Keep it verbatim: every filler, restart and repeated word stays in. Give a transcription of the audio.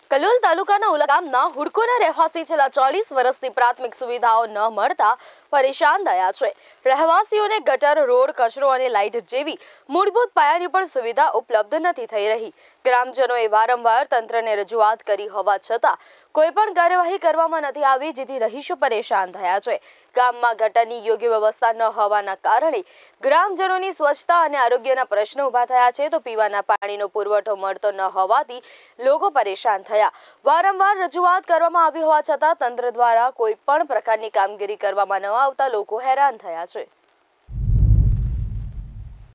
કલોલ તાલુકાના ઉલા ગામના હુડકોના રહેવાસી છેલ્લા ચાલીસ વર્ષથી પ્રાથમિક સુવિધાઓ ન મળતા પરેશાન થયા છે। રહેવાસીઓને ગટર, રોડ, કચરો અને લાઇટ જેવી મૂળભૂત પાયાની પણ સુવિધા ઉપલબ્ધ નથી થઈ રહી। ગ્રામજનોએ વારંવાર તંત્રને રજૂઆત કરી હોવા છતાં કોઈ પણ કાર્યવાહી કરવામાં નથી આવી, જેથી રહીશો પરેશાન થયા છે। ગામમાં ગટરની યોગ્ય વ્યવસ્થા ન હોવાના કારણે ગ્રામજનોની સ્વચ્છતા અને આરોગ્યના પ્રશ્નો ઊભા થયા છે, તો પીવાના પાણીનો પુરવઠો મળતો ન હોવાથી લોકો પરેશાન થયા। વારંવાર રજૂઆત કરવામાં આવી હોવા છતાં તંત્ર દ્વારા કોઈ પણ પ્રકારની કામગીરી કરવામાં ન આવતા લોકો હેરાન થયા છે।